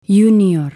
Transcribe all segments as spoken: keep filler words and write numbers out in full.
Junior.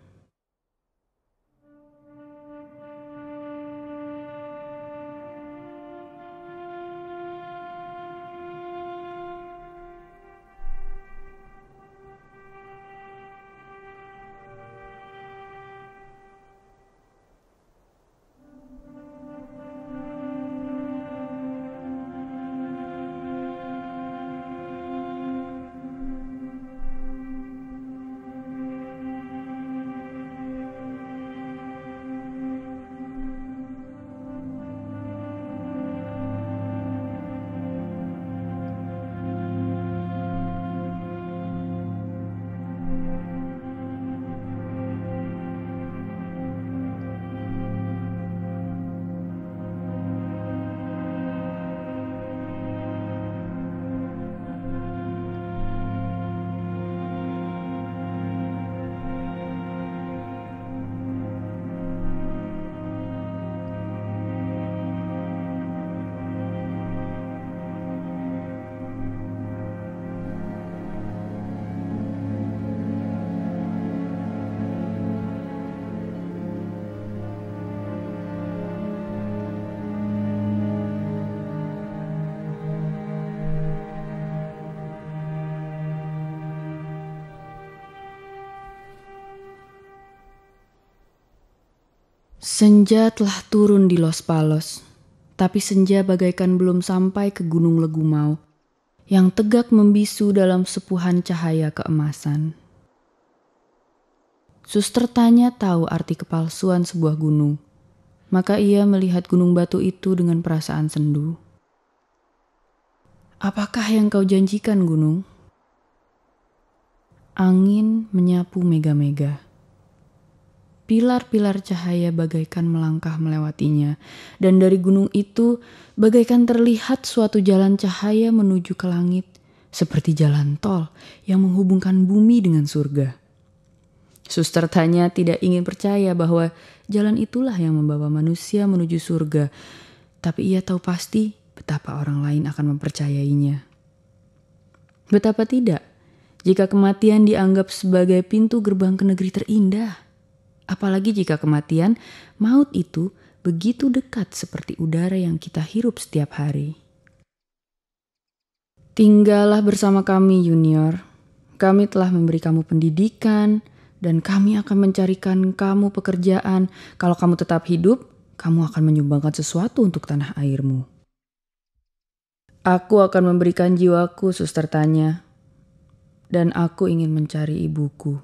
Senja telah turun di Los Palos, tapi senja bagaikan belum sampai ke Gunung Legumau yang tegak membisu dalam sepuhan cahaya keemasan. Suster Tanya tahu arti kepalsuan sebuah gunung, maka ia melihat gunung batu itu dengan perasaan sendu. Apakah yang kau janjikan, gunung? Angin menyapu mega-mega. Pilar-pilar cahaya bagaikan melangkah melewatinya, dan dari gunung itu bagaikan terlihat suatu jalan cahaya menuju ke langit, seperti jalan tol yang menghubungkan bumi dengan surga. Suster Tanya tidak ingin percaya bahwa jalan itulah yang membawa manusia menuju surga, tapi ia tahu pasti betapa orang lain akan mempercayainya. Betapa tidak, jika kematian dianggap sebagai pintu gerbang ke negeri terindah. Apalagi jika kematian, maut itu begitu dekat seperti udara yang kita hirup setiap hari. Tinggallah bersama kami, Junior. Kami telah memberi kamu pendidikan, dan kami akan mencarikan kamu pekerjaan. Kalau kamu tetap hidup, kamu akan menyumbangkan sesuatu untuk tanah airmu. Aku akan memberikan jiwaku, Suster Tanya, dan aku ingin mencari ibuku.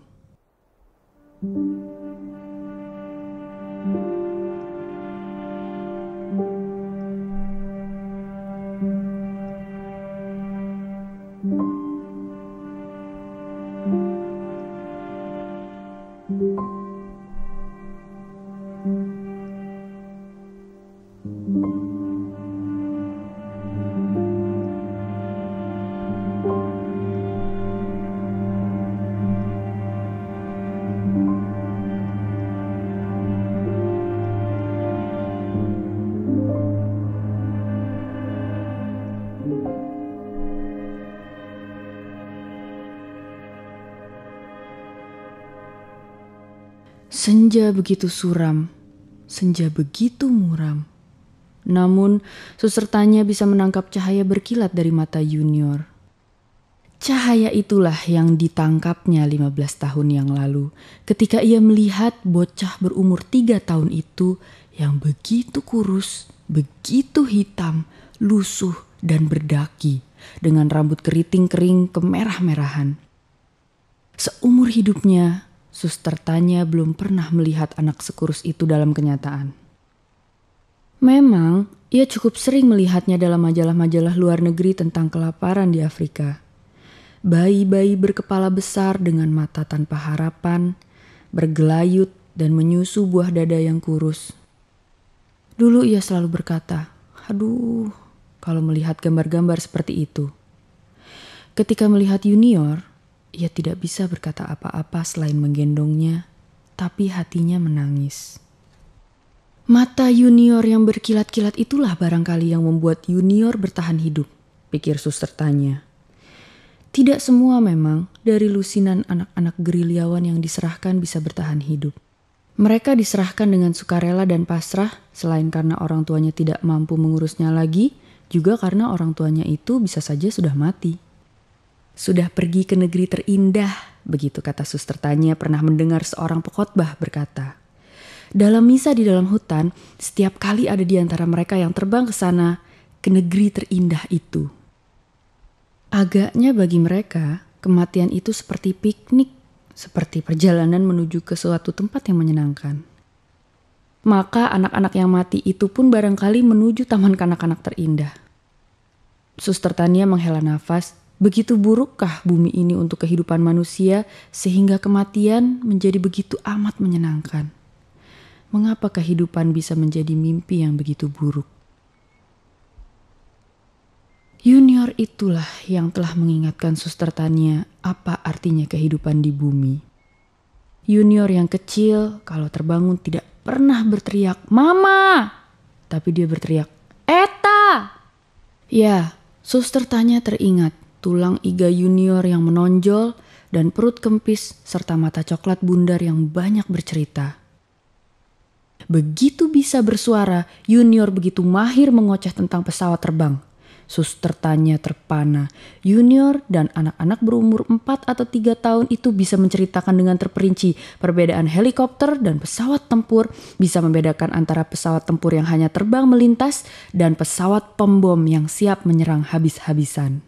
Senja begitu suram, senja begitu muram. Namun, Suster Tanya bisa menangkap cahaya berkilat dari mata Junior. Cahaya itulah yang ditangkapnya lima belas tahun yang lalu, ketika ia melihat bocah berumur tiga tahun itu yang begitu kurus, begitu hitam, lusuh dan berdaki, dengan rambut keriting kering kemerah-merahan. Seumur hidupnya, Suster Tanya belum pernah melihat anak sekurus itu dalam kenyataan. Memang, ia cukup sering melihatnya dalam majalah-majalah luar negeri tentang kelaparan di Afrika. Bayi-bayi berkepala besar dengan mata tanpa harapan, bergelayut dan menyusu buah dada yang kurus. Dulu ia selalu berkata, aduh, kalau melihat gambar-gambar seperti itu. Ketika melihat Junior, ia tidak bisa berkata apa-apa selain menggendongnya, tapi hatinya menangis. Mata Junior yang berkilat-kilat itulah barangkali yang membuat Junior bertahan hidup, pikir Suster Tanya. Tidak semua memang dari lusinan anak-anak gerilyawan yang diserahkan bisa bertahan hidup. Mereka diserahkan dengan sukarela dan pasrah, selain karena orang tuanya tidak mampu mengurusnya lagi, juga karena orang tuanya itu bisa saja sudah mati. Sudah pergi ke negeri terindah, begitu kata Suster Tanya pernah mendengar seorang pekhotbah berkata. Dalam misa di dalam hutan, setiap kali ada di antara mereka yang terbang ke sana, ke negeri terindah itu. Agaknya bagi mereka, kematian itu seperti piknik, seperti perjalanan menuju ke suatu tempat yang menyenangkan. Maka anak-anak yang mati itu pun barangkali menuju taman kanak-kanak terindah. Suster Tania menghela nafas, begitu burukkah bumi ini untuk kehidupan manusia sehingga kematian menjadi begitu amat menyenangkan? Mengapa kehidupan bisa menjadi mimpi yang begitu buruk? Junior itulah yang telah mengingatkan Suster Tania apa artinya kehidupan di bumi. Junior yang kecil kalau terbangun tidak pernah berteriak, "Mama!" Tapi dia berteriak, "Eta!" Ya, Suster Tania teringat tulang iga Junior yang menonjol dan perut kempis serta mata coklat bundar yang banyak bercerita. Begitu bisa bersuara, Junior begitu mahir mengoceh tentang pesawat terbang. Suster Tanya terpana. Junior dan anak-anak berumur empat atau tiga tahun itu bisa menceritakan dengan terperinci perbedaan helikopter dan pesawat tempur, bisa membedakan antara pesawat tempur yang hanya terbang melintas dan pesawat pembom yang siap menyerang habis-habisan.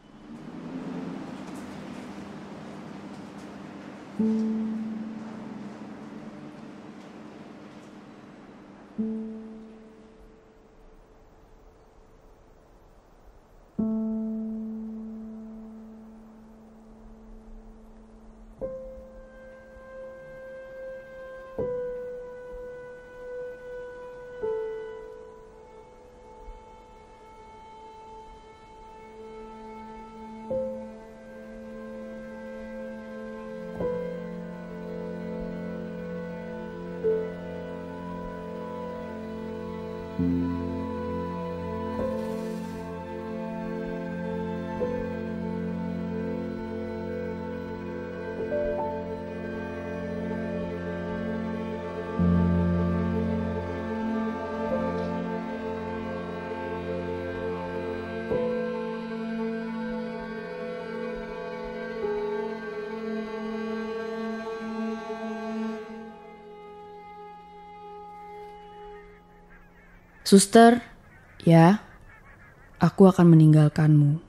Suster, ya, aku akan meninggalkanmu.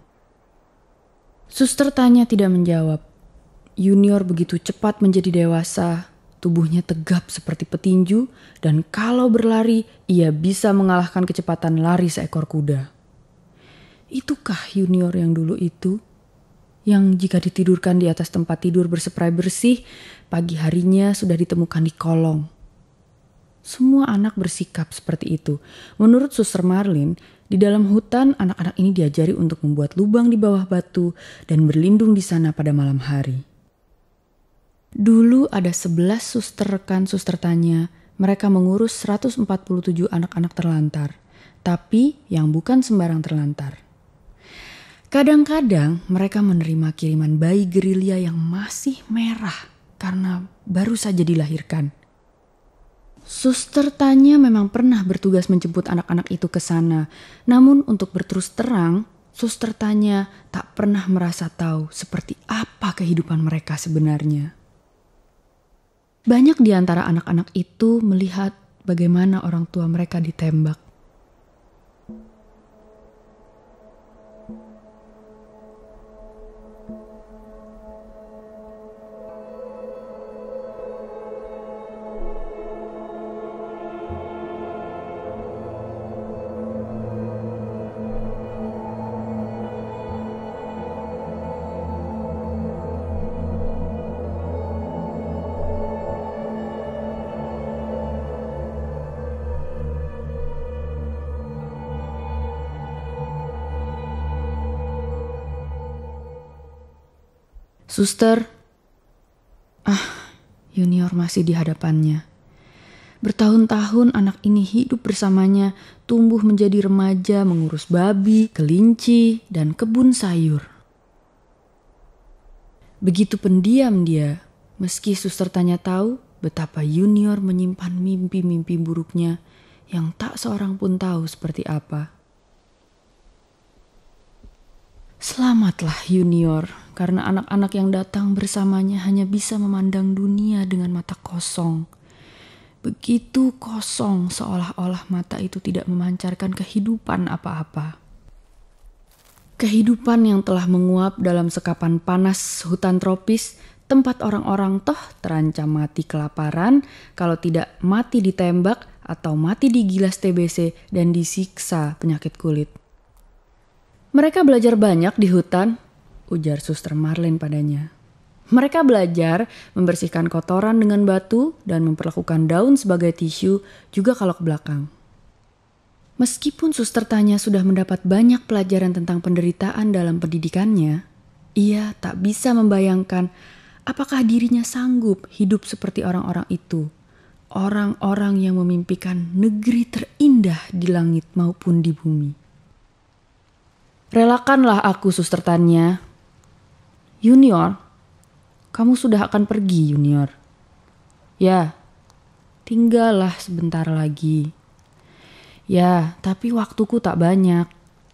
Suster Tanya tidak menjawab. Junior begitu cepat menjadi dewasa, tubuhnya tegap seperti petinju, dan kalau berlari, ia bisa mengalahkan kecepatan lari seekor kuda. Itukah Junior yang dulu itu? Yang jika ditidurkan di atas tempat tidur berseprai bersih, pagi harinya sudah ditemukan di kolong. Semua anak bersikap seperti itu. Menurut Suster Marlin, di dalam hutan anak-anak ini diajari untuk membuat lubang di bawah batu dan berlindung di sana pada malam hari. Dulu ada sebelas suster rekan Suster Tanya. Mereka mengurus seratus empat puluh tujuh anak-anak terlantar. Tapi yang bukan sembarang terlantar. Kadang-kadang mereka menerima kiriman bayi gerilya yang masih merah karena baru saja dilahirkan. Suster Tanya memang pernah bertugas menjemput anak-anak itu ke sana. Namun untuk berterus terang, Suster Tanya tak pernah merasa tahu seperti apa kehidupan mereka sebenarnya. Banyak di antara anak-anak itu melihat bagaimana orang tua mereka ditembak. Suster, ah, Junior masih di hadapannya. Bertahun-tahun anak ini hidup bersamanya, tumbuh menjadi remaja, mengurus babi, kelinci, dan kebun sayur. Begitu pendiam dia, meski suster Tanya tahu betapa Junior menyimpan mimpi-mimpi buruknya yang tak seorang pun tahu seperti apa. Selamatlah Junior, karena anak-anak yang datang bersamanya hanya bisa memandang dunia dengan mata kosong. Begitu kosong, seolah-olah mata itu tidak memancarkan kehidupan apa-apa. Kehidupan yang telah menguap dalam sekapan panas hutan tropis, tempat orang-orang toh terancam mati kelaparan, kalau tidak mati ditembak atau mati digilas T B C dan disiksa penyakit kulit. Mereka belajar banyak di hutan, ujar Suster Marlene padanya. Mereka belajar membersihkan kotoran dengan batu dan memperlakukan daun sebagai tisu juga kalau ke belakang. Meskipun Suster Tanya sudah mendapat banyak pelajaran tentang penderitaan dalam pendidikannya, ia tak bisa membayangkan apakah dirinya sanggup hidup seperti orang-orang itu. Orang-orang yang memimpikan negeri terindah di langit maupun di bumi. Relakanlah aku, Suster Tanya. Junior, kamu sudah akan pergi, Junior. Ya, tinggallah sebentar lagi. Ya, tapi waktuku tak banyak.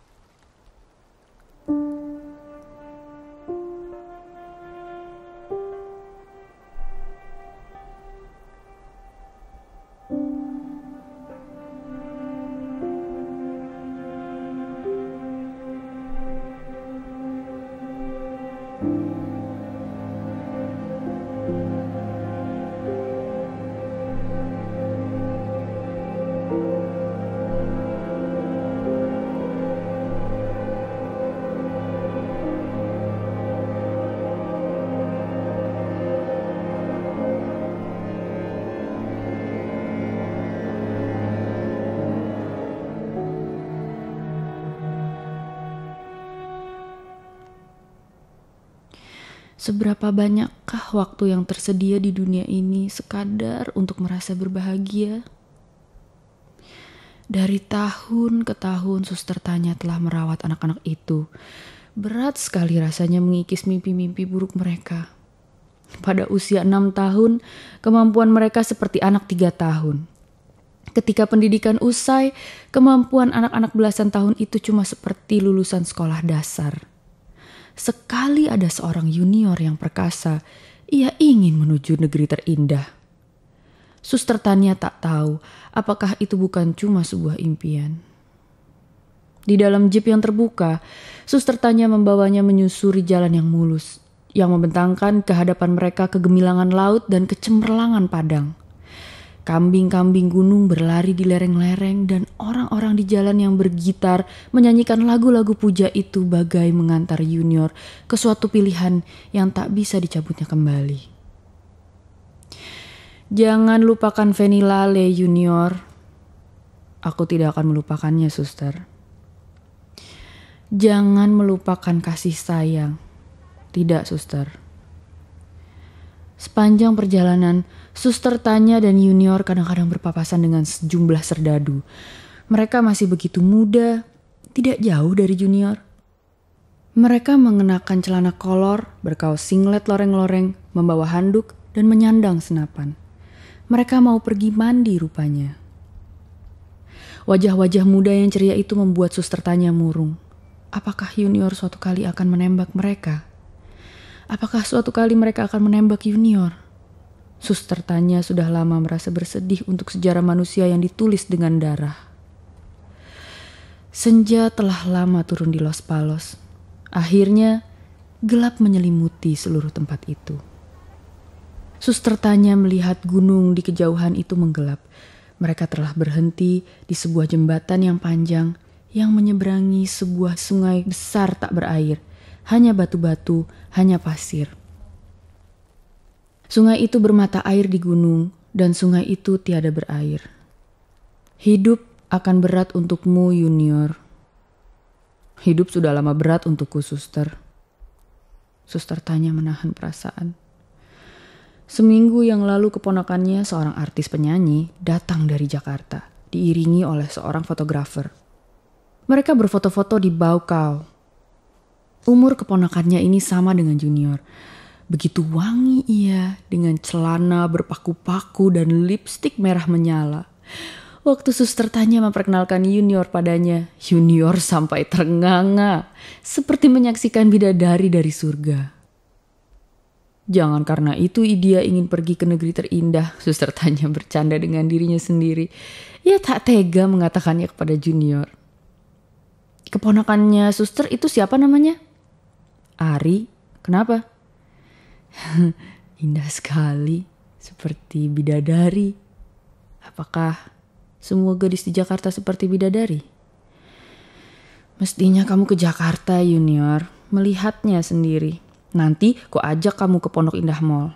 Seberapa banyakkah waktu yang tersedia di dunia ini sekadar untuk merasa berbahagia? Dari tahun ke tahun Suster Tanya telah merawat anak-anak itu. Berat sekali rasanya mengikis mimpi-mimpi buruk mereka. Pada usia enam tahun, kemampuan mereka seperti anak tiga tahun. Ketika pendidikan usai, kemampuan anak-anak belasan tahun itu cuma seperti lulusan sekolah dasar. Sekali ada seorang junior yang perkasa, ia ingin menuju negeri terindah. Suster Tanya tak tahu apakah itu bukan cuma sebuah impian. Di dalam jeep yang terbuka, Suster Tanya membawanya menyusuri jalan yang mulus, yang membentangkan ke hadapan mereka kegemilangan laut dan kecemerlangan padang. Kambing-kambing gunung berlari di lereng-lereng dan orang-orang di jalan yang bergitar menyanyikan lagu-lagu puja itu bagai mengantar Junior ke suatu pilihan yang tak bisa dicabutnya kembali. Jangan lupakan Venilale, Junior. Aku tidak akan melupakannya, Suster. Jangan melupakan kasih sayang. Tidak, Suster. Sepanjang perjalanan, Suster Tanya dan Junior kadang-kadang berpapasan dengan sejumlah serdadu. Mereka masih begitu muda, tidak jauh dari Junior. Mereka mengenakan celana kolor, berkaos singlet loreng-loreng, membawa handuk, dan menyandang senapan. Mereka mau pergi mandi rupanya. Wajah-wajah muda yang ceria itu membuat Suster Tanya murung. Apakah Junior suatu kali akan menembak mereka? Apakah suatu kali mereka akan menembak Junior? Suster Tanya sudah lama merasa bersedih untuk sejarah manusia yang ditulis dengan darah. Senja telah lama turun di Los Palos. Akhirnya, gelap menyelimuti seluruh tempat itu. Suster Tanya melihat gunung di kejauhan itu menggelap. Mereka telah berhenti di sebuah jembatan yang panjang yang menyeberangi sebuah sungai besar tak berair. Hanya batu-batu, hanya pasir. Sungai itu bermata air di gunung dan sungai itu tiada berair. Hidup akan berat untukmu, Junior. Hidup sudah lama berat untukku, Suster. Suster Tanya menahan perasaan. Seminggu yang lalu keponakannya, seorang artis penyanyi, datang dari Jakarta, diiringi oleh seorang fotografer. Mereka berfoto-foto di Baucau. Umur keponakannya ini sama dengan Junior. Begitu wangi ia dengan celana berpaku-paku dan lipstik merah menyala. Waktu suster tanya memperkenalkan Junior padanya, Junior sampai ternganga seperti menyaksikan bidadari dari surga. Jangan karena itu dia ingin pergi ke negeri terindah, suster tanya bercanda dengan dirinya sendiri. Ia tak tega mengatakannya kepada Junior. Keponakannya suster itu siapa namanya? Ari. Kenapa? Indah sekali, seperti bidadari. Apakah semua gadis di Jakarta seperti bidadari? Mestinya kamu ke Jakarta, Junior, melihatnya sendiri. Nanti ku ajak kamu ke Pondok Indah Mall.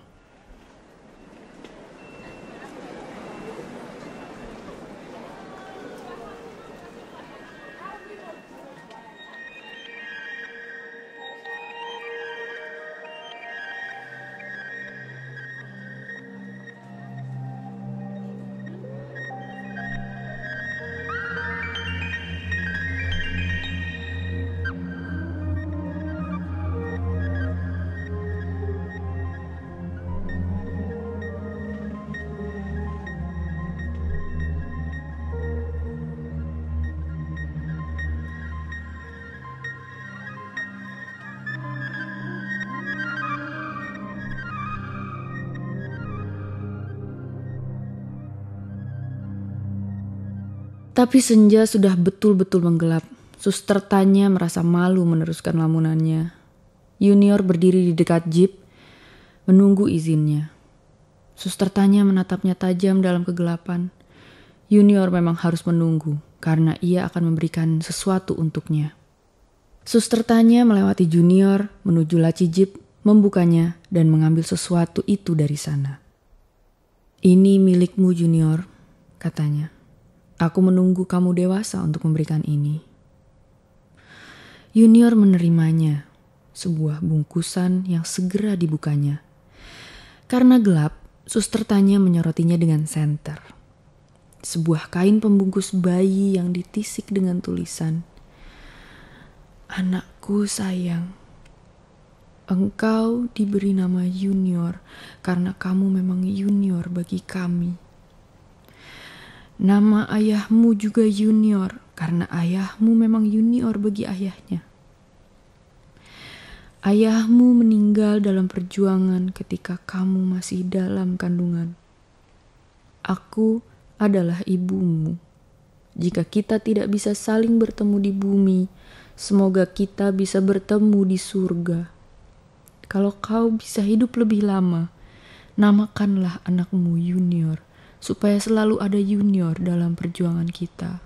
Tapi senja sudah betul-betul menggelap. Suster tanya merasa malu meneruskan lamunannya. Junior berdiri di dekat jeep, menunggu izinnya. Suster tanya menatapnya tajam dalam kegelapan. Junior memang harus menunggu, karena ia akan memberikan sesuatu untuknya. Suster tanya melewati Junior, menuju laci jeep, membukanya, dan mengambil sesuatu itu dari sana. Ini milikmu, Junior, katanya. Aku menunggu kamu dewasa untuk memberikan ini. Junior menerimanya, sebuah bungkusan yang segera dibukanya. Karena gelap, suster tanya menyorotinya dengan senter. Sebuah kain pembungkus bayi yang ditisik dengan tulisan, "Anakku sayang, engkau diberi nama Junior karena kamu memang Junior bagi kami. Nama ayahmu juga Junior karena ayahmu memang Junior bagi ayahnya. Ayahmu meninggal dalam perjuangan ketika kamu masih dalam kandungan. Aku adalah ibumu. Jika kita tidak bisa saling bertemu di bumi, semoga kita bisa bertemu di surga. Kalau kau bisa hidup lebih lama, namakanlah anakmu Junior, supaya selalu ada Junior dalam perjuangan kita."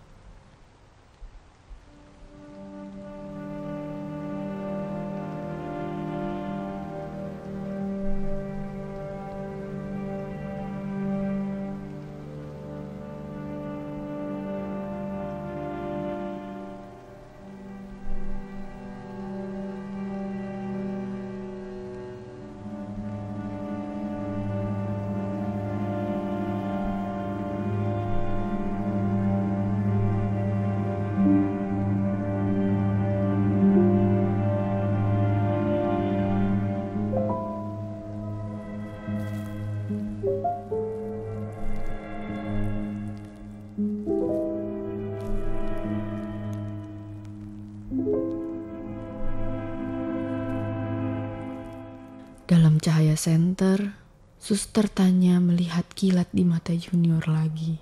Dalam cahaya senter, suster tanya melihat kilat di mata Junior lagi.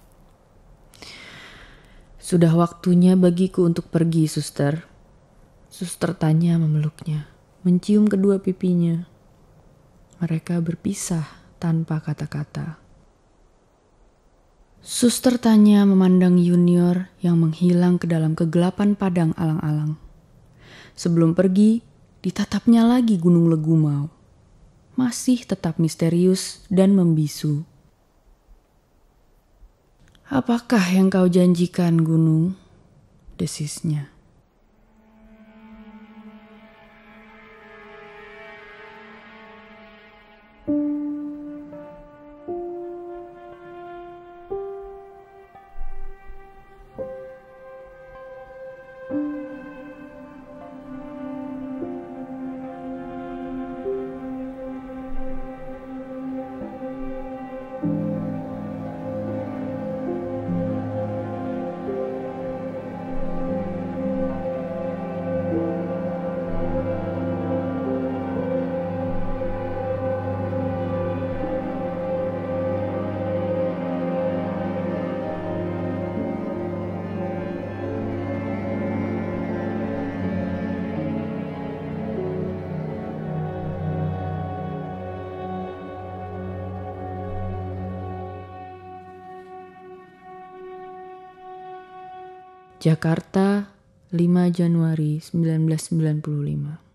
"Sudah waktunya bagiku untuk pergi, suster." Suster tanya memeluknya, mencium kedua pipinya. Mereka berpisah tanpa kata-kata. Suster tanya memandang Junior yang menghilang ke dalam kegelapan padang alang-alang. Sebelum pergi, ditatapnya lagi Gunung Legumau. Masih tetap misterius dan membisu. "Apakah yang kau janjikan, gunung?" desisnya. Jakarta, lima Januari seribu sembilan ratus sembilan puluh lima.